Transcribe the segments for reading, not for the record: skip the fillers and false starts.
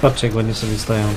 Patrzcie, jak ładnie sobie stoją.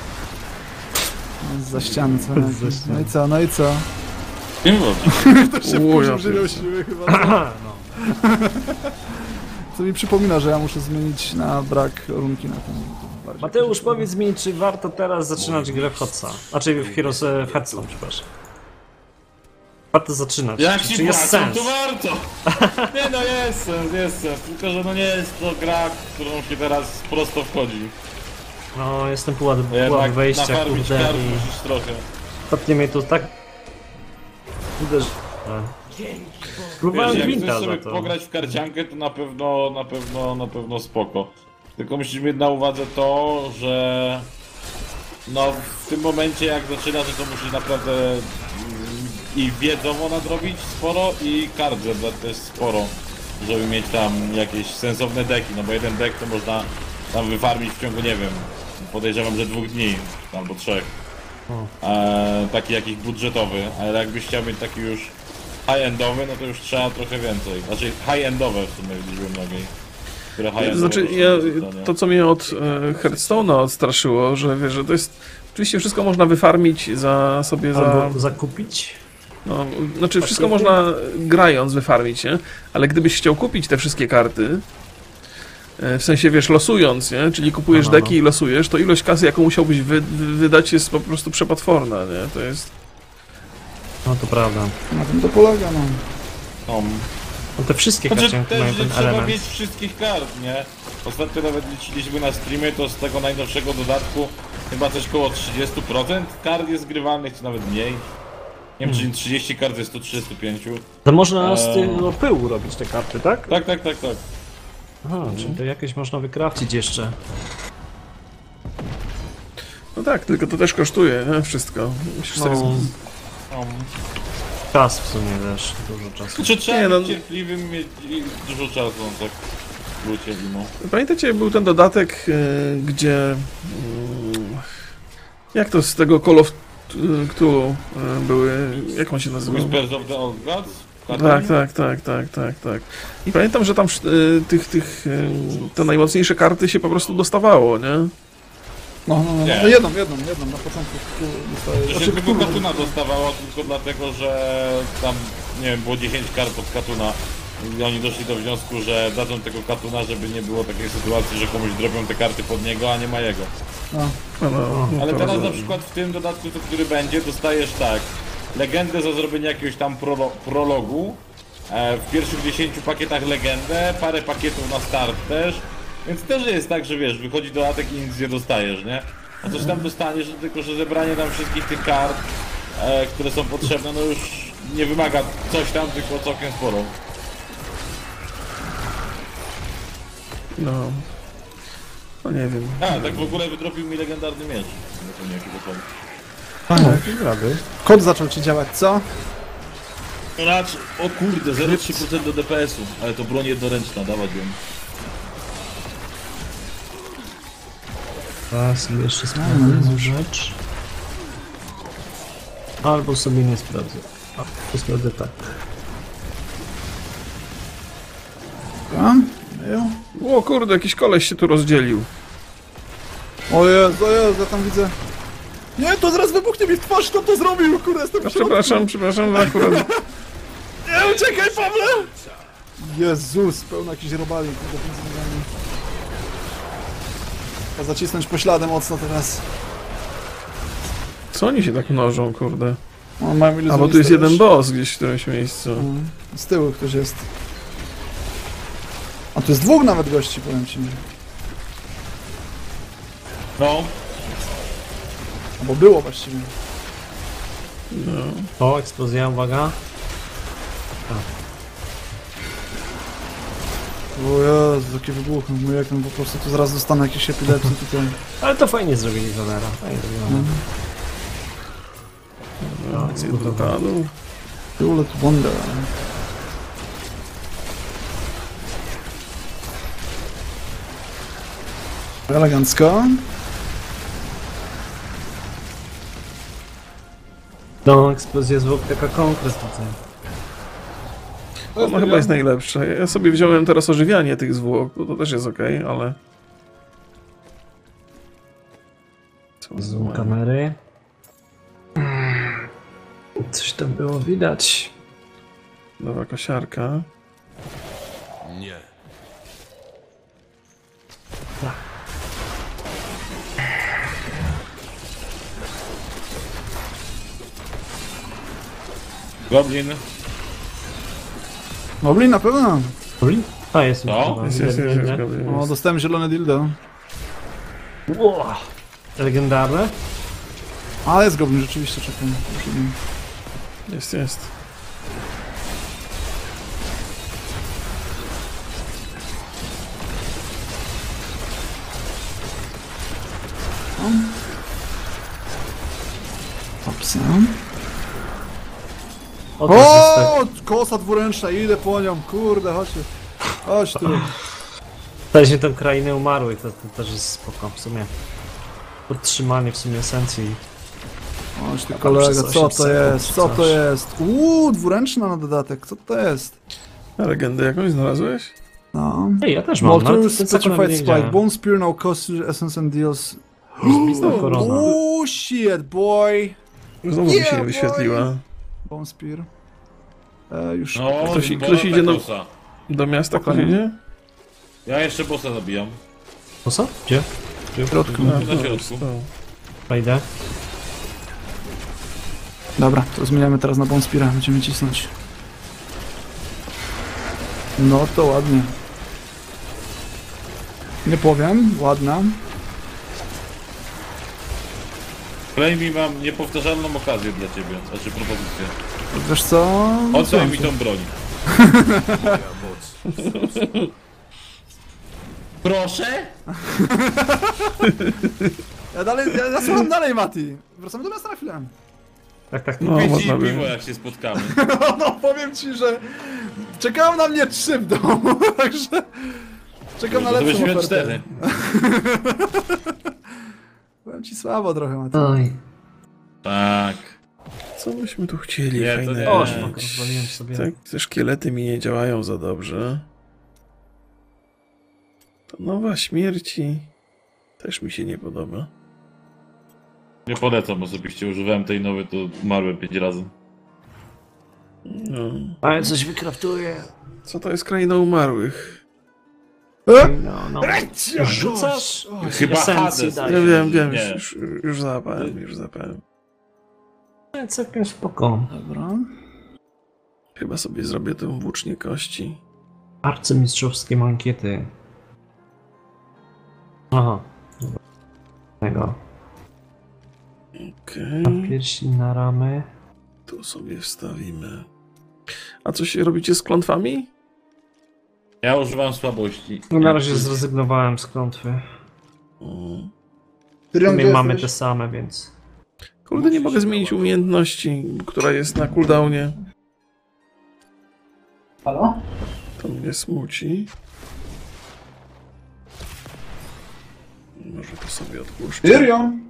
Za ściany co? Za ściany. No i co, no i co? Nie wiem, To się ja wkurzył siły chyba. No. Co mi przypomina, że ja muszę zmienić na brak runki na ten. bardziej. Mateusz, powiedz mi, czy warto teraz zaczynać grę w Hotsa? Znaczy w Heroes Hearthstone, przepraszam. Warto zaczynać. jak Czy ci jest płacą, sens? to warto! Nie no, jest sens, tylko że no nie jest to gra, w którą się teraz prosto wchodzi. No, jestem pułap Jednak wejścia, nafarmić kurde, kart i musisz trochę. ostatnio mnie to tak... Uderzy... Próbowałem Wiesz, jak Gwinta chcesz za sobie to. pograć w karciankę, to na pewno spoko. Tylko musisz mieć na uwadze to, że no w tym momencie jak zaczynasz, to musisz naprawdę i wiedzowo nadrobić sporo i kart zebrać też sporo, żeby mieć tam jakieś sensowne deki, no bo jeden dek to można tam wyfarmić w ciągu, nie wiem, podejrzewam, że 2 dni, albo 3. Taki jakiś budżetowy, ale jakbyś chciał mieć taki już high-endowy, no to już trzeba trochę więcej. Znaczy high-endowe w sumie liczby mnogiej. Które To high-endowe znaczy, to co mnie od Hearthstone'a odstraszyło, że wiesz, że to jest... Oczywiście wszystko można wyfarmić za sobie za... Albo zakupić? No, znaczy wszystko można grając wyfarmić, nie? Ale gdybyś chciał kupić te wszystkie karty, w sensie wiesz, losując, nie? Czyli kupujesz deki i losujesz, to ilość kasy, jaką musiałbyś wydać, jest po prostu przepotworna, nie? To jest... No to prawda. Na tym to polega, no. No te wszystkie Znaczy karcianki też, mają że ten trzeba element. mieć wszystkich kart, nie? Ostatnio nawet liczyliśmy na streamie, to z tego najnowszego dodatku chyba coś koło 30% kart jest grywalnych, czy nawet mniej. Nie wiem, czy 30 kart jest 135. To można z tego pyłu robić te karty, tak? Tak. Aha, czyli to jakieś można wykrafcić jeszcze. No tak, tylko to też kosztuje, nie? Wszystko. Musisz sobie... Czas w sumie też, dużo czasu. Czy trzeba Nie, no- być cierpliwym, mieć i dużo czasu, no tak w skrócie, no. Pamiętacie, był ten dodatek, gdzie... jak to z tego Call of Cthulhu były... Jak on się nazywał? Whispers of the Old Gods? Tak. I pamiętam, że tam te najmocniejsze karty się po prostu dostawało, nie? No, Nie. no jedną na początku dostaję. To się tylko Katuna dostawało tylko dlatego, że tam, nie wiem, było 10 kart od Katuna i oni doszli do wniosku, że dadzą tego Katuna, żeby nie było takiej sytuacji, że komuś drobią te karty pod niego, a nie ma jego. Ale teraz na przykład w tym dodatku, który będzie, dostajesz tak, legendę za zrobienie jakiegoś tam prologu, w pierwszych 10 pakietach legendę, parę pakietów na start też, więc też jest tak, że wiesz, wychodzi dodatek i nic nie dostajesz, nie? A coś tam dostaniesz, tylko że zebranie tam wszystkich tych kart, które są potrzebne, no już nie wymaga coś tam, tylko całkiem sporo. No nie wiem. Tak w ogóle wydropił mi legendarny miecz. Nie wiem jaki to był. Kod zaczął ci działać, co? Raczej, o kurde, 0,3% do DPS-u, ale to broń jednoręczna, dawać ją. Teraz sobie jeszcze sprawdzę rzecz. Albo sobie nie sprawdzę. A, to sprawdzę tak. O kurde, jakiś koleś się tu rozdzielił. O Jezu, ja tam widzę. Nie, to zaraz wybuchnie mi w twarz, kto to zrobił, kurde, jestem w środku. Przepraszam, akurat... Nie, uciekaj, Pawle! Jezus, pełno jakichś robali, kurde, między nogami. Trzeba zacisnąć pośladem mocno teraz. Co oni się tak mnożą, kurde? O, mają A bo tu jest jeden też. boss gdzieś w którymś miejscu. Z tyłu ktoś jest. A tu jest 2 nawet gości, powiem ci. No, Bo było właściwie. O, eksplozja, uwaga. O Jezu, jakie wybuchy. Mój ekran po prostu tu zaraz dostanę jakieś epilepsji tutaj. Ale to fajnie zrobili Zonera. Fajnie zrobione. Padł. Bullet Wonder. Elegancko. No, eksplozja zwłok taka konkret tutaj. Ono chyba jest najlepsze. Ja sobie wziąłem teraz ożywianie tych zwłok, bo to też jest okej, ale... Zoom kamery. Coś tam było widać. Nowa kosiarka. Nie. Goblin. Moblin na pewno. Goblin? A, jest już. Co? chyba. Jest, Widzę, widzę. O, dostałem zielone dildo. Wow. Legendarne? Ale jest goblin, rzeczywiście, czekam. Jest. Opsa. O, to jest tak. O, kosa dwuręczna, idę po nią, kurde, chodźcie. Chodź tu. Daliśmy tę krainę umarłych, to też jest spoko w sumie. Podtrzymanie w sumie esencji. Chodź ty kolego, przez co 8 to sekund jest, czy co coś. to jest? Dwuręczna na dodatek, co to jest? A legendę jakąś znalazłeś? No. Ej, ja też mam. ale Moltres ten sekund nawet Petrified nie Spike, widziałem. Bone Spear, no cost, essence and deals. Zbista korona. Oh shit, boy! Znowu mi się Yeah, nie wyświetliła. Bone Spear. Już. No, Ktoś idzie na- bossa. Do miasta ktoś Spokojnie. idzie? Ja jeszcze bossa zabijam. To co? Gdzie? w środku. Na środku. Wejdę. Dobra, to zmieniamy teraz na Bone Speara, będziemy cisnąć. No to ładnie. Nie powiem, ładna. Claimi, mam niepowtarzalną okazję dla ciebie, znaczy propozycję. Wiesz co? Oddaj mi tą broń. Moja moc. Proszę? Ja słucham dalej, Mati. Wracamy do miasta na chwilę. Tak. No, Kupię ci można by. piwo, jak się spotkamy. No powiem ci, że czekają na mnie 3 w domu, także czekam na To lepszą weźmiemy ofertę. 4. Powiem ci słabo trochę, Mati. Oj. Tak. Co byśmy tu chcieli? Nie, to Fajne. nie. O, szmak, rozwaliłem sobie. Tak, te szkielety mi nie działają za dobrze. To nowa śmierci też mi się nie podoba. Nie polecam osobiście, używałem tej nowej, to umarłem 5 razy. No. Ale coś wykraftuję. Co to jest kraina umarłych? No. Rzucasz? Chyba Esencji Hades. daj. Ja wiem, Nie. już zapałem. Całkiem spoko. Dobra. Chyba sobie zrobię tę włócznię kości. Arcymistrzowskie mankiety. Aha. Dobra. Tego. Okej, Piersi na ramy. tu sobie wstawimy. A coś robicie z klątwami? Ja używam słabości. No na razie zrezygnowałem z klątwy. O. My mamy te same, więc... Kurde, nie mogę zmienić umiejętności, która jest na cooldownie. Halo? To mnie smuci. Może to sobie odpuszczę. Tyrion!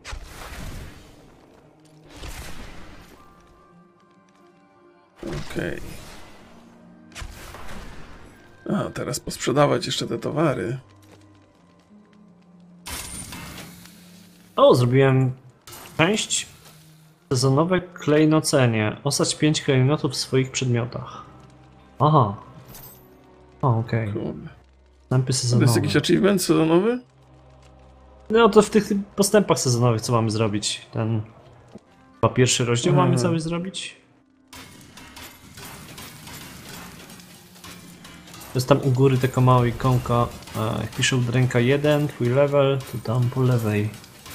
Okej. A, teraz posprzedawać jeszcze te towary. O, zrobiłem część sezonowe klejnocenie. Osadź 5 klejnotów w swoich przedmiotach. Aha. O, okej. Kurde. Postępy To sezonowe. jest jakiś achievement sezonowy? No to w tych postępach sezonowych co mamy zrobić? Ten... Chyba pierwszy rozdział Mhm. mamy cały zrobić? To jest tam u góry taka mała ikonka. Jak pisze od ręka 1, twój level, to tam po lewej.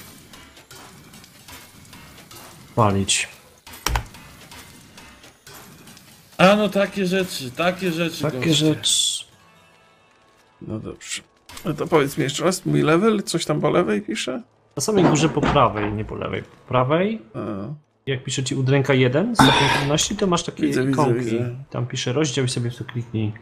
Palić. A no takie rzeczy. Takie goście. rzeczy. No dobrze. No to powiedz mi jeszcze raz, mój level, coś tam po lewej pisze? Na samej górze po prawej, nie po lewej. Po prawej, A, jak pisze ci udręka 1 z stopień trudności, to masz takie Widzę, ikonki. widzę. Tam pisze rozdział i sobie w to kliknij.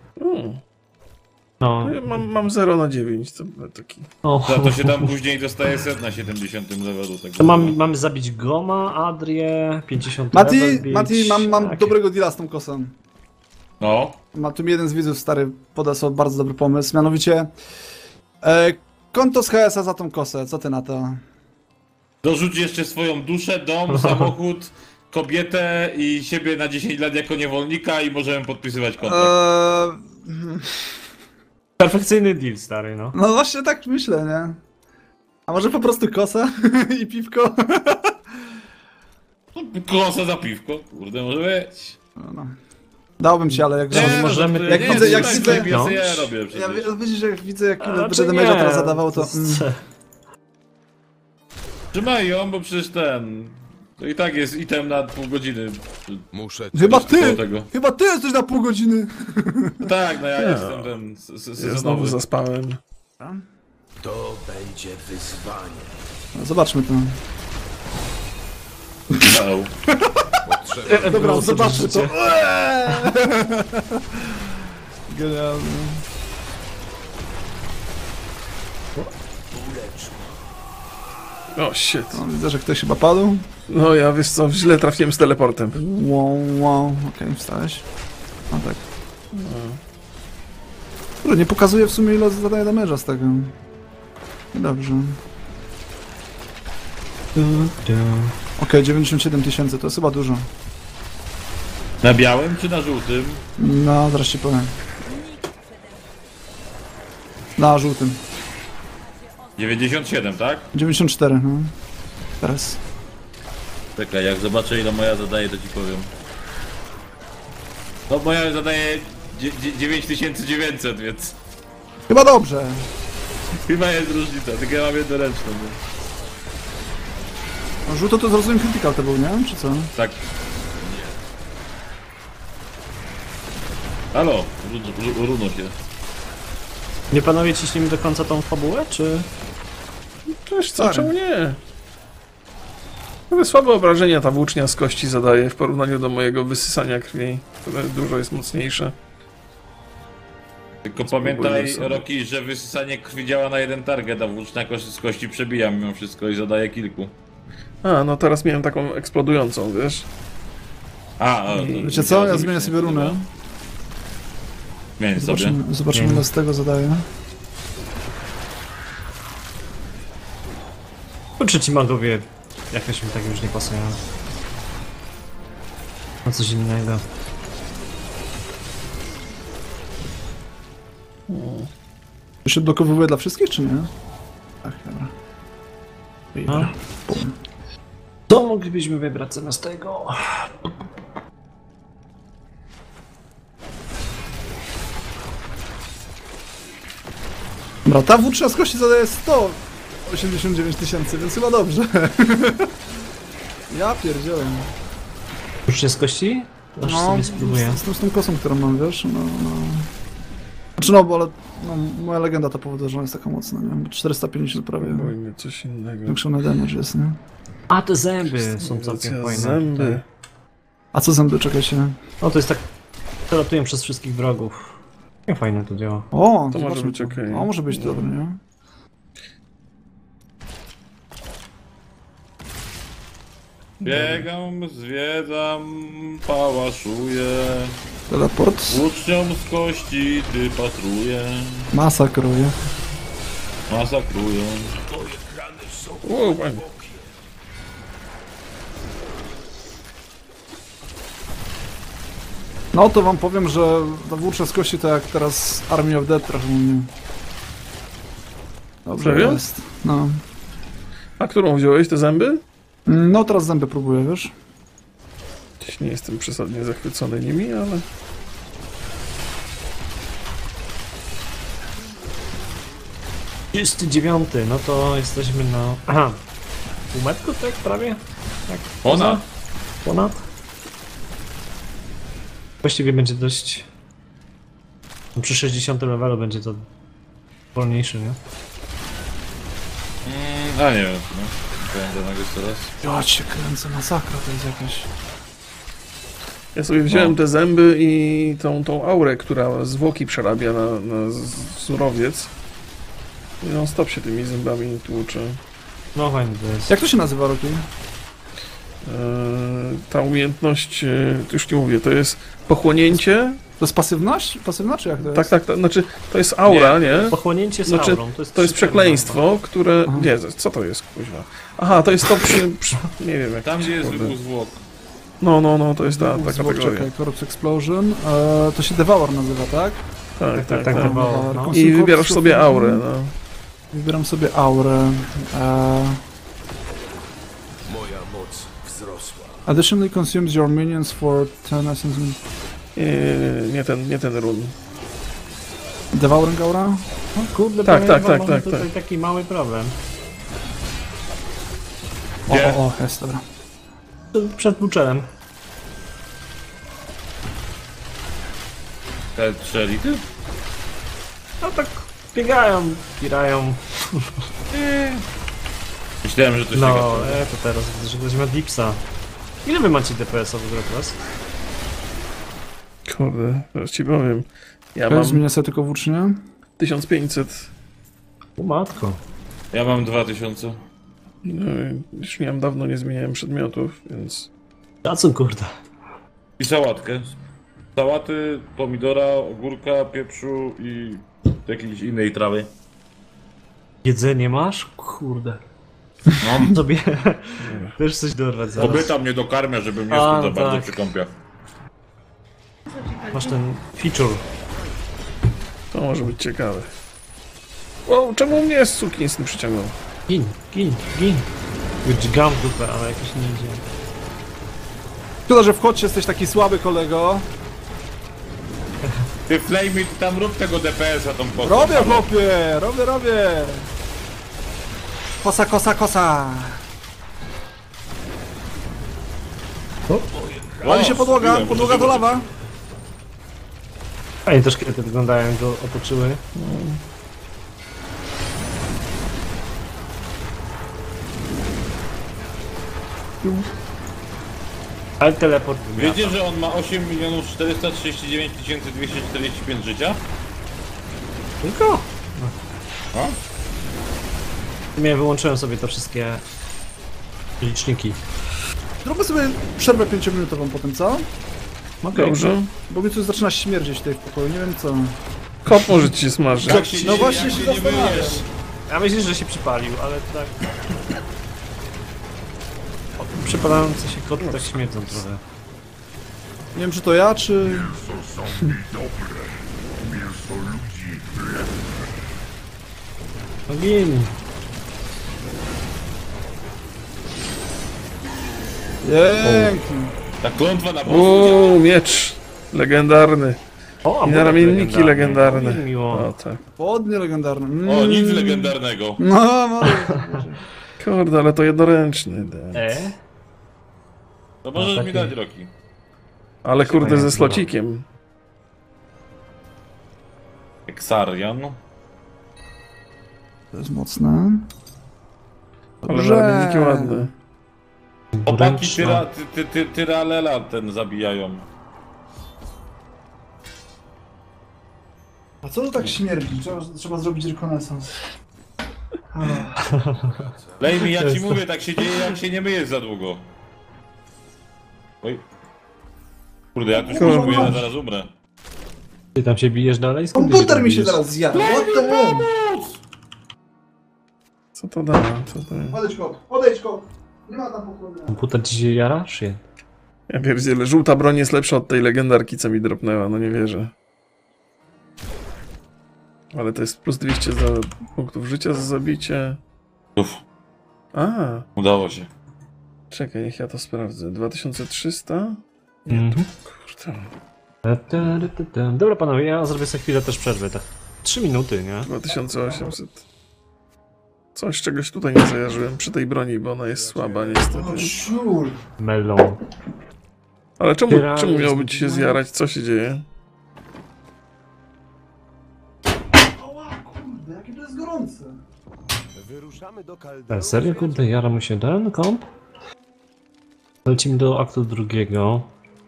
o, No. ja mam 0 na 9, to taki... O. Za to się tam później dostaje set na 70 levelu. Tak To mamy zabić Goma, Adrię, 50 Mati, level bić. Mati, mam Tak. dobrego deala z tą kosą. No. Tu mi jeden z widzów stary podał sobie bardzo dobry pomysł, mianowicie konto z HS-a za tą kosę, co ty na to? Dorzuć jeszcze swoją duszę, dom, samochód, kobietę i siebie na 10 lat jako niewolnika i możemy podpisywać kontrakt. Perfekcyjny deal, stary, no. No właśnie tak myślę, nie? A może po prostu kosa i piwko? Kosa za piwko, kurde, może być. No. Dałbym ci, ale jak możemy- no, jak nie, widzę- nie, jak tak, widzę- ja no. ja robię przecież. widzisz, jak widzę, jak ile Znaczy będę nie, damage'a teraz zadawał, to... Trzymaj ją, bo przecież to i tak jest item na pół godziny. Muszę Chyba coś- ty! koło tego. Chyba ty jesteś na pół godziny! Tak, no ja Nie. jestem ten Ja znowu sezonowy. zaspałem. To będzie wyzwanie. No, zobaczmy to. Au. Potrzeba Dobra, Było zobaczmy to. życie. Genialne. O, shit. No, widzę, że ktoś chyba padł. No ja, wiesz co, źle trafiłem z teleportem. Wow. Okej, wstałeś. No tak. Kurde, nie pokazuje w sumie ile zadaje damage'a z tego. Dobrze. Okej, 97 000, to jest chyba dużo. Na białym czy na żółtym? No, zaraz ci powiem. Na żółtym. 97, tak? 94, no. Teraz. Czekaj, jak zobaczę ile moja zadaje, to ci powiem. No moja zadaje 9900, więc Chyba dobrze. chyba jest różnica, tylko ja mam jednoręczną. Nie? No, żółto to zrozumiem critical to był, nie? Czy co? Tak. Halo, runo się. Nie panowie ciśniemy do końca tą fabułę, czy... Cześć, co, Sorry. czemu nie? Ale słabe obrażenia ta włócznia z kości zadaje w porównaniu do mojego wysysania krwi, które dużo jest mocniejsze. Tylko pamiętaj, sobie. Roki, że wysysanie krwi działa na jeden target, a włócznia z kości przebija mimo wszystko i zadaje kilku. A, no teraz miałem taką eksplodującą, wiesz? Wiecie co? Ja zmienię sobie runę. Zmień sobie. Zobaczymy ile z tego zadaje. Kurczę, ci magowie jakoś mi tak już nie pasują. No coś innego. To się dokowuje dla wszystkich, czy nie? Tak, dobra. No. Co moglibyśmy wybrać zamiast tego? Dobra, ta włócznia z kości zadaje 189 000, więc chyba dobrze. Ja pierdzielę. Już jest z kości? Aż sobie spróbuję. Z tą kosą, którą mam, wiesz? No. Znaczy no, bo ale no, moja legenda to powoduje, że ona jest taka mocna, nie? Bo 450 prawie. Bojmy coś innego. Większony damage jest, nie? A, te zęby są całkiem fajne. Zęby. A co zęby, czekajcie? O, to jest tak... Przelatują przez wszystkich wrogów. Nie fajne to działa. O, To może zobaczmy być to. okej. O, może być dobre, nie? Biegam, zwiedzam, pałaszuję. Teleport. Włócznią z kości ty patruję. Masakruje. Masakrują. Wow, fajnie. No to wam powiem, że ta włócznia z kości to jak teraz Army of Dead trochę u mnie. Dobrze Serio? jest. No. A którą wziąłeś, te zęby? No teraz zęby próbuję, wiesz? Dziś nie jestem przesadnie zachwycony nimi, ale... Jest 9, no to jesteśmy na... Aha. Półmetku, tak? Prawie? Tak. Ona? Ponad? Właściwie będzie dość... Przy 60 levelu będzie to wolniejszy, nie? A nie wiem, no. Będę nagle teraz. Ja cię kręcę, masakra to jest jakaś. Ja sobie wziąłem te zęby i tą aurę, która zwłoki przerabia na surowiec. I non stop się tymi zębami tłucze. No fajnie to jest. Jak to się nazywa, Rocky? Ta umiejętność, już nie mówię, to jest pochłonięcie. To jest pasywność? Pasywna czy jak to jest? Tak, znaczy to jest aura, nie? Pochłonięcie z Znaczy, aurą. to jest przekleństwo, które... Nie, co to jest, kuźwa? Aha, to jest to nie wiem jak... Tam gdzie jest kurde. wybuch zwłok. No, to jest ta Zwłok, kategoria. czekaj, Corpse Explosion. To się Devour nazywa, tak? Tak. bywało, no. I wybierasz sobie aurę, no. Wybieram sobie aurę. Moja moc wzrosła. Additionally consumes your minions for 10 essence. Nie ten run. Devouring aura? Kurde, Tak, powiem wam, tak, mamy tak, tutaj tak. taki mały problem. O, jest, dobra. Przed Butcherem. Te 3 elity? No tak biegają, pirają. Myślałem, że to się No, gada. to teraz widzę, że ktoś ma Dipsa. Ile wy macie DPS-a w ogóle teraz? Kurde, teraz ci powiem. Ja Ja mam zmienię sobie tylko włócznie. 1500. O matko. Ja mam 2000. No, już miałem dawno nie zmieniałem przedmiotów, więc... Szacun, kurde. I sałatkę. Sałaty, pomidora, ogórka, pieprzu i jakiejś innej trawy. Jedzenie masz? Kurde. Mam. Sobie też coś dorwać zaraz. Kobieta mnie dokarmia, żebym nie A, stał za bardzo tak. przy kąpie. Masz ten feature. To może być ciekawe. O, czemu mnie sukinsyn przyciągnął? Gin. Dźgam w dupę, ale jakoś nie idzie. Szkoda, że w kocie jesteś taki słaby, kolego. Ty Flamey, ty tam rób tego DPS-a tą postać. Robię, chłopie! Robię! Kosa! Wali się podłoga to lawa. Fajnie też kiedy wyglądają, jak go otoczyły. Ale teleport wymiata. Wiecie, że on ma 8 439 245 życia? Tylko? No. Ja wyłączyłem sobie te wszystkie liczniki. Zróbmy sobie przerwę 5-minutową potem, co? Okej. Dobrze. Bo mi tu zaczyna śmierdzieć tutaj w pokoju, nie wiem co. Kot może ci się smaży. Jak się No nie- właśnie jak się nie zastanawiam. myjesz. Ja myślę, że się przypalił, ale tak... Przypalające się koty tak śmierdzą trochę. Nie wiem, czy to ja, czy... No gin! Pięknie. Ta klątwa na boku. O, miecz. Legendarny. O, I na ramienniki legendarne. Miło. O, tak. Podnie legendarne. O, nic legendarnego. No, może. Kurde, ale to jednoręczny. To możesz taki. mi dać Roki. Ale kurde, ze Fajnie. slocikiem. Exarian. To jest mocne. Ale na ramienniki ładne. Opaki Ręczna. Tyralela ten zabijają. A co to tak śmierdzi? Trzeba zrobić rekonesans. Lejmi, ja ci mówię, tak się dzieje, jak się nie myjesz za długo. Oj. Kurde, ja tu się Kurde. poszukuję, ja zaraz umrę. Ty tam się bijesz dalej? Skąd ty Komputer tam mi się bijesz? zaraz zjada. What the hell? Co to da? Co to... Odejdź kot. Nie ma tam pokoju. Komputer ci się jara? Shit. Ja pierdzielę, żółta broń jest lepsza od tej legendarki, co mi dropnęła, no nie wierzę. Ale to jest plus 200 za punktów życia za zabicie. Uf, A, udało się. czekaj, niech ja to sprawdzę. 2300? Mhm. Kurde. Dobra panowie, ja zrobię sobie chwilę też przerwy, tak 3 minuty, nie? 2800. Coś czegoś tutaj nie zajarzyłem przy tej broni, bo ona jest słaba niestety. Ciul. Melon. Ale czemu Tyrale miałoby ci się zjarać? Co się dzieje? Ała, kurde, jakie to jest gorące. Wyruszamy do Kaldeu. Serio, kurde, jara mu się ten komp? Lecimy do aktu drugiego.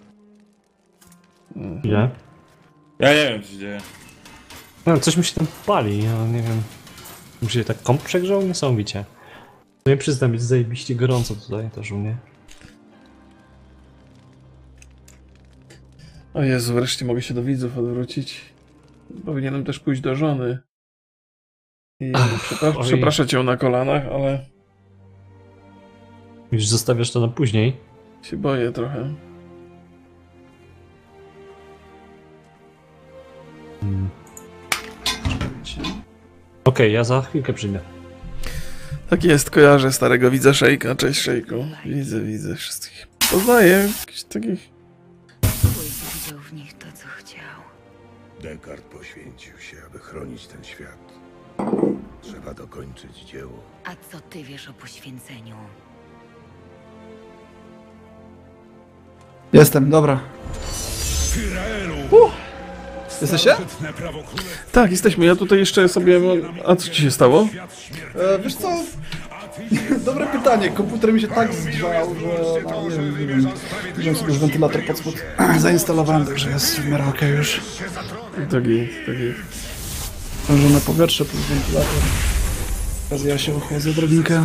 Ile? Ja nie wiem, co się dzieje. No, coś mi się tam pali, ja nie wiem. Mi się tak komp przegrzał? Niesamowicie. No i przyznam, jest zajebiście gorąco tutaj też u mnie. O Jezu, wreszcie mogę się do widzów odwrócić. Powinienem też pójść do żony. I oj. przepraszać ją na kolanach, ale Już zostawiasz to na później. się boję trochę. Okej, ja za chwilkę przyjdę. Tak jest, kojarzę starego widza Szejka. Cześć Szejku. Widzę wszystkich. Poznaję jakichś takich... Widział w nich to, co chciał. Descartes poświęcił się, aby chronić ten świat. Trzeba dokończyć dzieło. A co ty wiesz o poświęceniu? Jestem, dobra. Jesteście? Tak, jesteśmy. Ja tutaj jeszcze sobie... A co ci się stało? Wiesz co? Dobre pytanie. Komputer mi się tak zgrzał, że no, nie wiem. Wziąłem sobie już wentylator pod spód. Zainstalowałem, także jest w miarę okej już. Taki... Wężone powietrze plus wentylator. Teraz ja się ochłodzę drobinkę.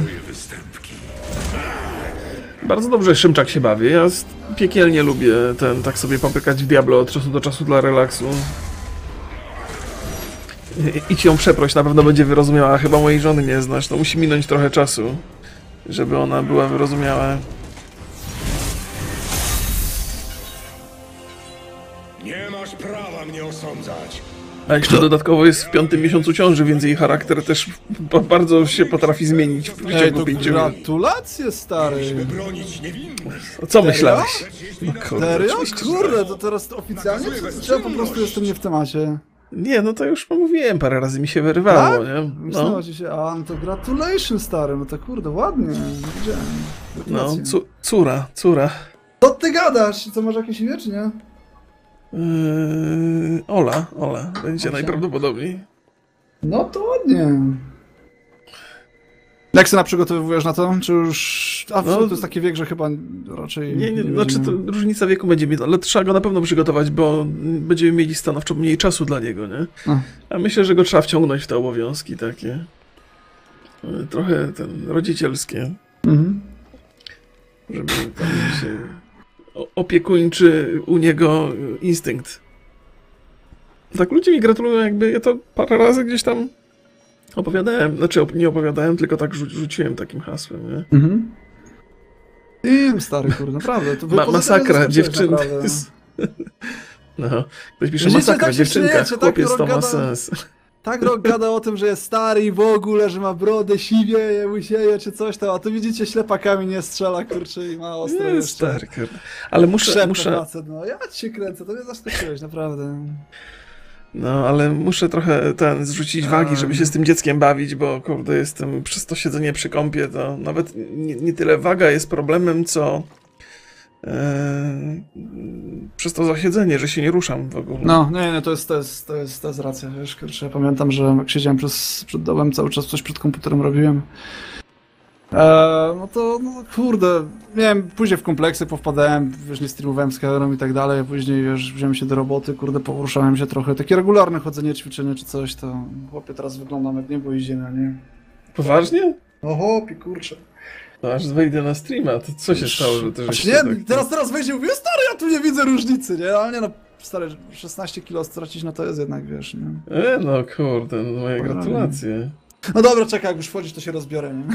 Bardzo dobrze Szymczak się bawi. Ja piekielnie lubię tak sobie popykać w Diablo od czasu do czasu dla relaksu. Idź ją przeproś, na pewno będzie wyrozumiała. Chyba mojej żony nie znasz, to musi minąć trochę czasu, żeby ona była wyrozumiała. Nie masz prawa mnie osądzać. A jeszcze dodatkowo jest w 5. miesiącu ciąży, więc jej charakter też bardzo się potrafi zmienić w Ej, ciągu to 5 minut. gratulacje, stary. Bronić niewinnych. Co myślałeś? No kurde, Serio? oczywiście. Kurde, to teraz oficjalnie? Czy ja po prostu jestem nie w temacie? Nie, no to już mówiłem, parę razy mi się wyrywało, Tak? nie? Myślałem ci się, a no to gratulation, stary, no to kurde, ładnie, nie widziałem. No, Gratulacje. córa. Co ty gadasz? Co, masz jakieś imię, czy nie? Ola, będzie Osia. najprawdopodobniej. No to ładnie. Jak się przygotowujesz na to? Czy już... A No, to jest taki wiek, że chyba raczej... Nie, znaczy to będziemy- różnica wieku będzie mieć, ale trzeba go na pewno przygotować, bo będziemy mieli stanowczo mniej czasu dla niego, nie? No. A myślę, że go trzeba wciągnąć w te obowiązki takie. Trochę rodzicielskie, Mhm. żeby tam się opiekuńczy u niego instynkt. Tak ludzie mi gratulują, jakby ja to parę razy gdzieś tam opowiadałem, znaczy nie opowiadałem, tylko tak rzuciłem takim hasłem, nie? Mhm. Wiem, stary, kurde, naprawdę. To Masakra, dziewczyny. Naprawdę. No, ktoś pisze Widzicie, masakra, tak się dziewczynka, śmiejecie, tak chłopiec to ma gada- sens. Tak rok gada o tym, że jest stary i w ogóle, że ma brodę, siwieje, łysieje czy coś tam, a tu widzicie, ślepakami nie strzela, kurczę, i ma ostre Nie, jeszcze. stary, kurde. Ale muszę, Facet, no ja ci się kręcę, to mnie zaskoczyłeś, naprawdę. no, ale muszę trochę zrzucić wagi, żeby się z tym dzieckiem bawić, bo kurde, jestem przez to siedzenie przy kąpie, to nawet nie tyle waga jest problemem, co przez to zasiedzenie, że się nie ruszam w ogóle. No, nie, to jest racja, wiesz, kurczę, ja pamiętam, że jak siedziałem przed domem, cały czas coś przed komputerem robiłem. No to, no kurde, miałem, później w kompleksy powpadałem, wiesz, nie streamowałem z kamerą i tak dalej, później, wiesz, wziąłem się do roboty, kurde, poruszałem się trochę, takie regularne chodzenie, ćwiczenie czy coś, to chłopie, teraz wyglądam jak niebo i ziemia, nie? Poważnie? No chłopie, kurczę. No, aż wejdę na streama, to co się stało, że ty żeś Nie, się tak... teraz wejdzie i mówię, stary, ja tu nie widzę różnicy, nie? Ale nie no, stary, 16 kilo stracić, no to jest jednak, wiesz, nie? No kurde, no moje gratulacje. No dobra, czekaj, jak już wchodzisz, to się rozbiorę, nie?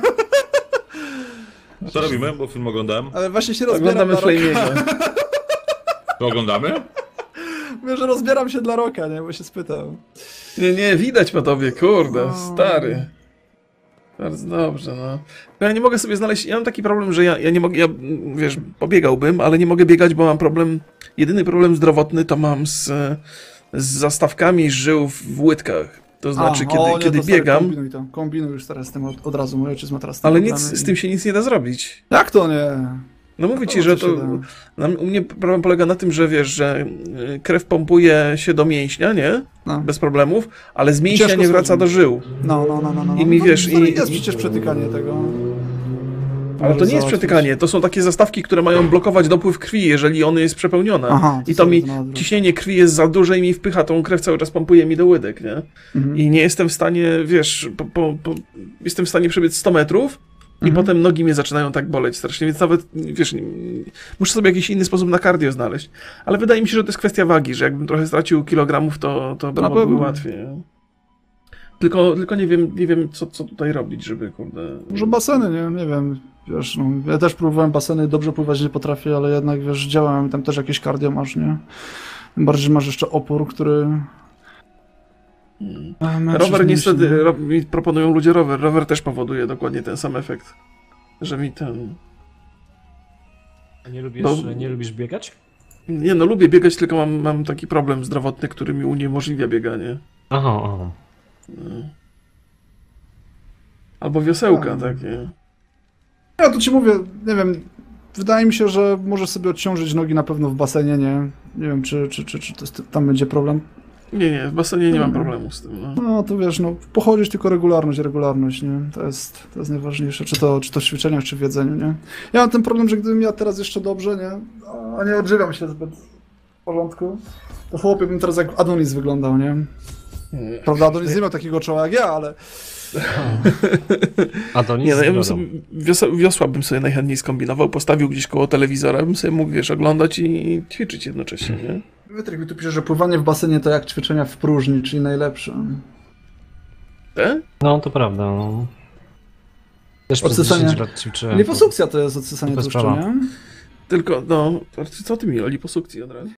Co robimy? Bo film oglądałem. Ale właśnie się rozbieram Oglądamy dla Roka. Flame'ego. To oglądamy? Mówię, że rozbieram się dla Roka, nie? Bo się spytał. Nie, widać po tobie, kurde, No. stary. Bardzo dobrze, no. Bo ja nie mogę sobie znaleźć, ja mam taki problem, że ja nie mogę, wiesz, pobiegałbym, ale nie mogę biegać, bo mam problem, jedyny problem zdrowotny to mam z zastawkami żył w łydkach. To znaczy, kiedy to stary, biegam, kombinuj już teraz z tym od razu, mój ojciec ma teraz ale ten nic, program z i- tym się nic nie da zrobić. Jak to nie? No mówię ci, O, że co to, się u mnie problem polega na tym, że wiesz, że krew pompuje się do mięśnia, nie? No. Bez problemów, ale z mięśnia Ciężko nie wraca schodzi. do żył. No. I mi, wiesz, No, i- jest przecież przetykanie tego. Ale to Może nie jest załatwić. przetykanie, to są takie zastawki, które mają blokować dopływ krwi, jeżeli ona jest przepełniona. Aha, to I to sobie mi to na odwrót. ciśnienie krwi jest za duże i mi wpycha tą krew, cały czas pompuje mi do łydek, nie? Mhm. I nie jestem w stanie, wiesz, jestem w stanie przebiec 100 metrów I potem nogi mnie zaczynają tak boleć strasznie, więc nawet, wiesz, muszę sobie jakiś inny sposób na cardio znaleźć. Ale wydaje mi się, że to jest kwestia wagi, że jakbym trochę stracił kilogramów, to na byłoby pewno. łatwiej. Tylko nie wiem co tutaj robić, żeby, kurde... Może baseny, nie wiem, wiesz, no, ja też próbowałem baseny, dobrze pływać nie potrafię, ale jednak, wiesz, działałem, tam też jakieś cardio masz, nie? Tym bardziej, że masz jeszcze opór, który... Rower niestety, mi proponują ludzie rower. Rower też powoduje dokładnie ten sam efekt. Że mi ten... A nie lubisz, Bo- nie lubisz biegać? Nie no, lubię biegać, tylko mam taki problem zdrowotny, który mi uniemożliwia bieganie. Aha. Albo wiosełka takie. Ja to ci mówię, nie wiem, wydaje mi się, że możesz sobie odciążyć nogi na pewno w basenie, nie? Nie wiem, czy tam będzie problem. Nie, w basenie nie mam problemu z tym. No. No to wiesz, no pochodzić tylko regularność, nie? To jest najważniejsze, czy to w ćwiczeniach, czy w jedzeniu, nie? Ja mam ten problem, że gdybym ja teraz jeszcze dobrze, nie? A nie odżywiam się zbyt w porządku, to chłopie bym teraz jak Adonis wyglądał, nie? Prawda, Adonis nie miał takiego czoła jak ja, ale... A to nic Nie, no ja bym zgodą. sobie, wiosła bym sobie najchętniej skombinował, postawił gdzieś koło telewizora, bym sobie mógł, wiesz, oglądać i ćwiczyć jednocześnie, nie? Wytryk mi tu pisze, że pływanie w basenie to jak ćwiczenia w próżni, czyli najlepsze. Te? No, to prawda. No. Też przez Odsysanie. 10 lat ćwiczyłem. Liposukcja to jest odsysanie Bez tłuszczu, prawa. nie? Tylko, no, co ty mi o liposukcji od razu?